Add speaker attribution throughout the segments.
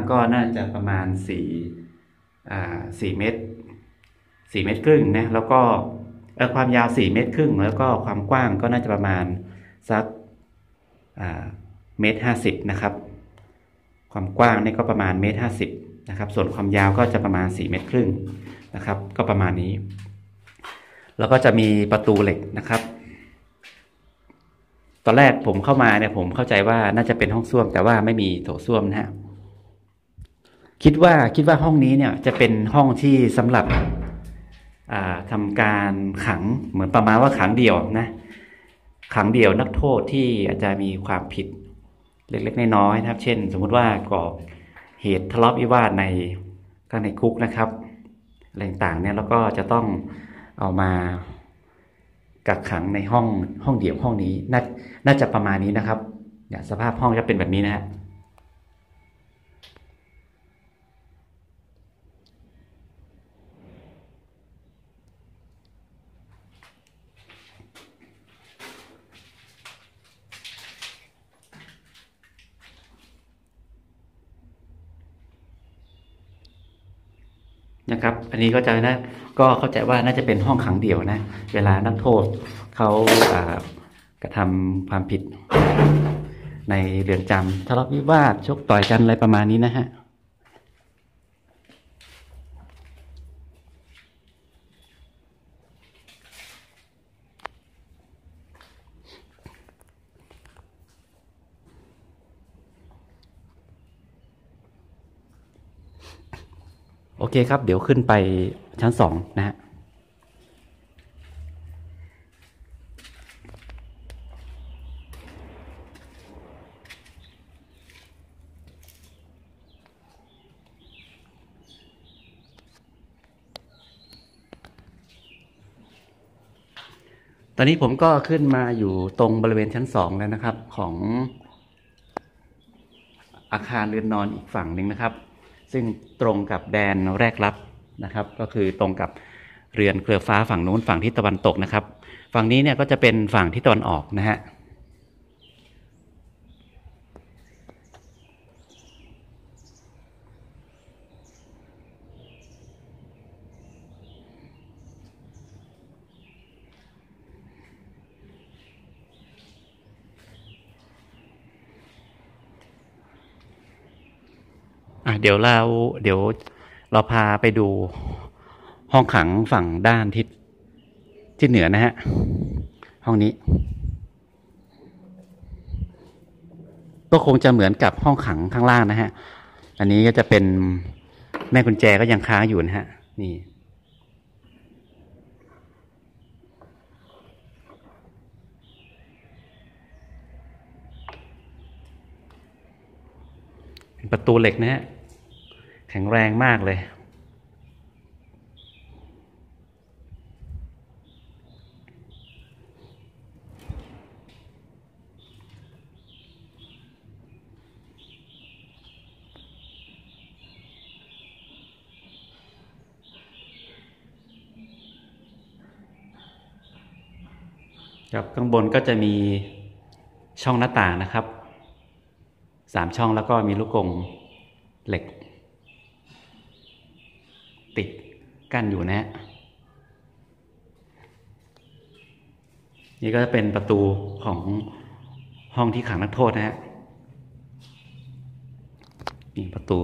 Speaker 1: ก็น่าจะประมาณ4 เมตร4 เมตรครึ่งนะแล้วก็ความยาว4 เมตรครึ่งแล้วก็ความกว้างก็น่าจะประมาณสัก1.50 เมตรนะครับความกว้างนี่ก็ประมาณ1.50 เมตรนะครับส่วนความยาวก็จะประมาณ4 เมตรครึ่งนะครับก็ประมาณนี้แล้วก็จะมีประตูเหล็กนะครับตอนแรกผมเข้ามาเนี่ยผมเข้าใจว่าน่าจะเป็นห้องส้วมแต่ว่าไม่มีโถส้วมนะฮะคิดว่าห้องนี้เนี่ยจะเป็นห้องที่สำหรับทำการขังเหมือนประมาณว่าขังเดี่ยวนะขังเดี่ยวนักโทษที่อาจจะมีความผิดเล็กๆน้อยๆนะครับ เช่นสมมุติว่าก่อเหตุทะเลาะวิวาทข้างในคุกนะครับอะไรต่างๆเนี่ยแล้วก็จะต้องเอามากักขังในห้องเดี่ยวห้องนี้น่าจะประมาณนี้นะครับเนี่ยสภาพห้องจะเป็นแบบนี้นะฮะนะครับอันนี้ก็เข้าใจว่าน่าจะเป็นห้องขังเดี่ยวนะเวลานักโทษเขากระทำความผิดในเรือนจำทะเลาะวิวาทชกต่อยกันอะไรประมาณนี้นะฮะโอเคครับเดี๋ยวขึ้นไปชั้น2นะฮะตอนนี้ผมก็ขึ้นมาอยู่ตรงบริเวณชั้น2แล้วนะครับของอาคารเรือนนอนอีกฝั่งหนึ่งนะครับซึ่งตรงกับแดนแรกรับนะครับก็คือตรงกับเรือนเครือฟ้าฝั่งนู้นฝั่งทิศตะวันตกนะครับฝั่งนี้เนี่ยก็จะเป็นฝั่งทิศตะวันออกนะฮะเดี๋ยวเราพาไปดูห้องขังฝั่งด้านทิศเหนือนะฮะห้องนี้ก็คงจะเหมือนกับห้องขังข้างล่างนะฮะอันนี้ก็จะเป็นแม่กุญแจก็ยังค้างอยู่นะฮะนี่เป็นประตูเหล็กนะฮะแข็งแรงมากเลยครับข้างบนก็จะมีช่องหน้าต่างนะครับ3 ช่องแล้วก็มีลูกกรงเหล็กติดกั้นอยู่นะฮะนี่ก็จะเป็นประตูของห้องที่ขังนักโทษนะฮะนี่ประตู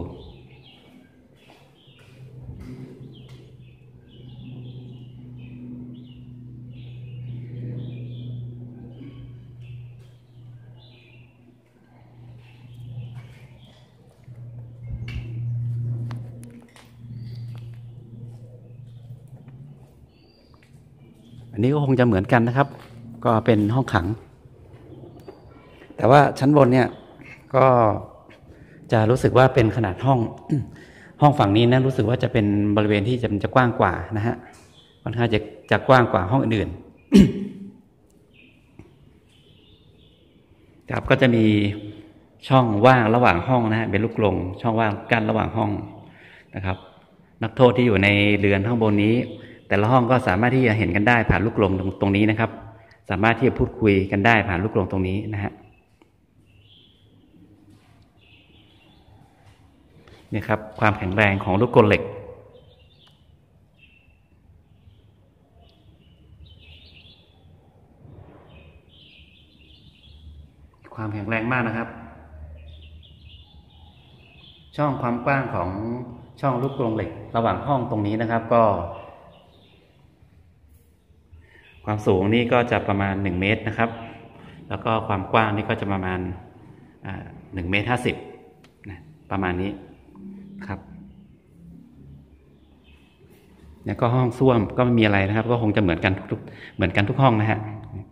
Speaker 1: อันนี้ก็คงจะเหมือนกันนะครับก็เป็นห้องขังแต่ว่าชั้นบนเนี่ยก็จะรู้สึกว่าเป็นขนาดห้องฝั่งนี้นะรู้สึกว่าจะเป็นบริเวณที่จะกว้างกว่านะฮะค่อนข้างจะกว้างกว่าห้องอื่นๆครับก็จะมีช่องว่างระหว่างห้องนะฮะเป็นลูกกรงช่องว่างกั้นระหว่างห้องนะครับนักโทษที่อยู่ในเรือนข้างบนนี้แต่ละห้องก็สามารถที่จะเห็นกันได้ผ่านลูกกรงตรงนี้นะครับสามารถที่จะพูดคุยกันได้ผ่านลูกกรงตรงนี้นะฮะนี่ครับความแข็งแรงของลูกกลเหล็กความแข็งแรงมากนะครับช่องความกว้างของช่องลูกกลเหล็กระหว่างห้องตรงนี้นะครับก็ความสูงนี่ก็จะประมาณ1 เมตรนะครับแล้วก็ความกว้างนี่ก็จะประมาณ1.50 เมตรนะประมาณนี้ครับแล้วก็ห้องส้วมก็ไม่มีอะไรนะครับก็คงจะเหมือนกันทุกห้องนะฮะ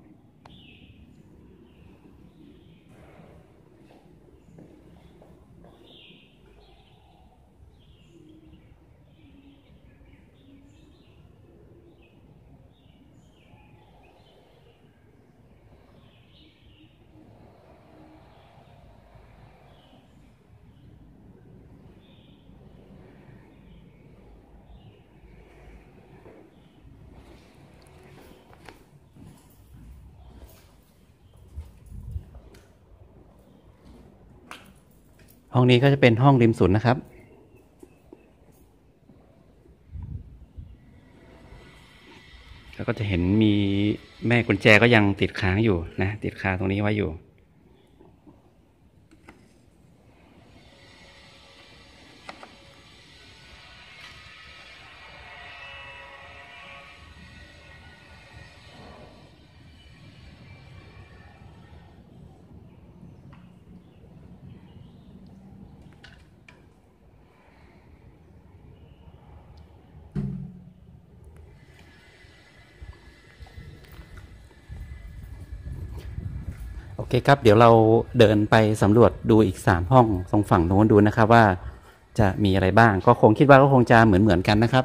Speaker 1: ห้องนี้ก็จะเป็นห้องริมสุดนะครับแล้วก็จะเห็นมีแม่กุญแจก็ยังติดค้างอยู่นะติดคาตรงนี้ไว้อยู่โอเคครับเดี๋ยวเราเดินไปสำรวจดูอีก3 ห้องตรงฝั่งโน้นดูนะครับว่าจะมีอะไรบ้างก็คงคิดว่าก็คงจะเหมือนกันนะครับ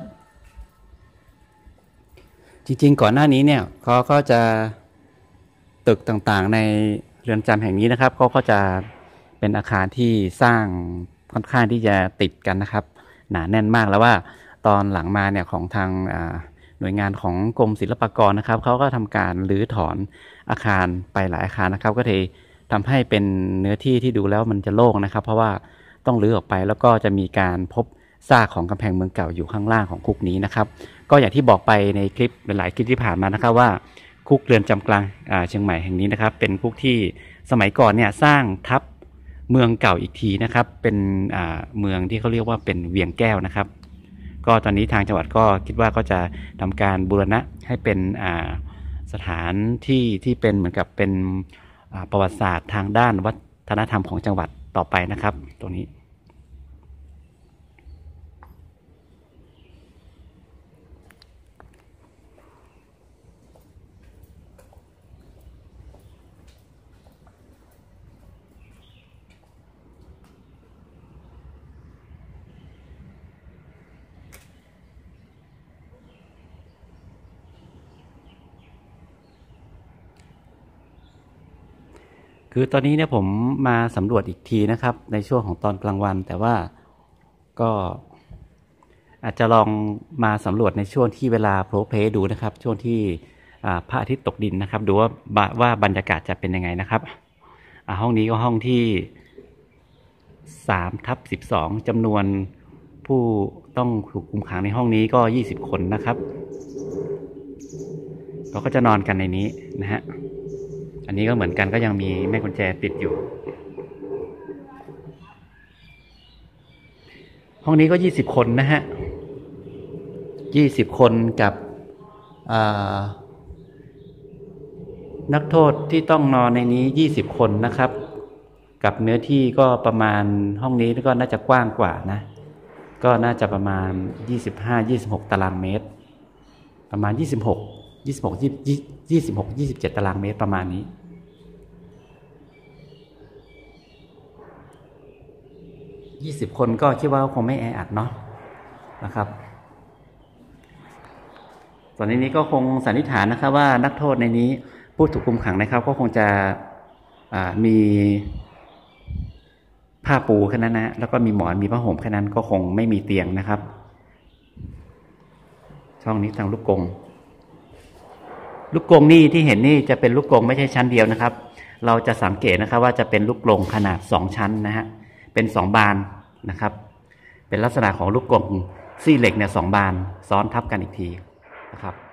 Speaker 1: จริงๆก่อนหน้านี้เนี่ยเขาก็จะตึกต่างๆในเรือนจำแห่งนี้นะครับก็จะเป็นอาคารที่สร้างค่อนข้างที่จะติดกันนะครับหนาแน่นมากแล้วว่าตอนหลังมาเนี่ยของทางหน่วยงานของกรมศิลปากรนะครับเขาก็ทำการรื้อถอนอาคารไปหลายอาคารนะครับก็เลยทำให้เป็นเนื้อที่ที่ดูแล้วมันจะโล่งนะครับเพราะว่าต้องรื้อออกไปแล้วก็จะมีการพบซากของกำแพงเมืองเก่าอยู่ข้างล่างของคุกนี้นะครับก็อย่างที่บอกไปในคลิปหลายคลิปที่ผ่านมานะครับว่าคุกเรือนจำกลางเชียงใหม่แห่งนี้นะครับเป็นคุกที่สมัยก่อนเนี่ยสร้างทับเมืองเก่าอีกทีนะครับเป็นเมืองที่เขาเรียกว่าเป็นเวียงแก้วนะครับก็ตอนนี้ทางจังหวัดก็คิดว่าก็จะทำการบูรณะให้เป็นสถานที่เป็นเหมือนกับเป็นประวัติศาสตร์ทางด้านวัฒนธรรมของจังหวัดต่อไปนะครับตรงนี้คือตอนนี้เนี่ยผมมาสำรวจอีกทีนะครับในช่วงของตอนกลางวันแต่ว่าก็อาจจะลองมาสำรวจในช่วงที่เวลาโพลเพลดูนะครับช่วงที่พระอาทิตย์ตกดินนะครับดูว่าบรรยากาศจะเป็นยังไงนะครับห้องนี้ก็ห้องที่3/12จำนวนผู้ต้องถูกคุมขังในห้องนี้ก็20 คนนะครับเราก็จะนอนกันในนี้นะฮะอันนี้ก็เหมือนกันก็ยังมีแม่กุญแจติดอยู่ห้องนี้ก็20 คนนะฮะ20 คนกับนักโทษที่ต้องนอนในนี้20 คนนะครับกับเนื้อที่ก็ประมาณห้องนี้ก็น่าจะกว้างกว่านะก็น่าจะประมาณ25-26 ตารางเมตรประมาณ26-27 ตารางเมตรประมาณนี้20 คนก็คิดว่าคงไม่แออัดเนาะนะครับส่วนในนี้ก็คงสันนิษฐานนะครับว่านักโทษในนี้ผู้ถูกคุมขังนะครับก็คงจะมีผ้าปูแค่นั้นนะแล้วก็มีหมอนมีผ้าห่มแค่นั้นก็คงไม่มีเตียงนะครับช่องนี้ทางลูกกรงนี่ที่เห็นนี่จะเป็นลูกกรงไม่ใช่ชั้นเดียวนะครับเราจะสังเกตนะครับว่าจะเป็นลูกกรงขนาด2 ชั้นนะฮะเป็น2 บานนะครับเป็นลักษณะของลูกกรงซี่เหล็กเนี่ย2 บานซ้อนทับกันอีกทีนะครับ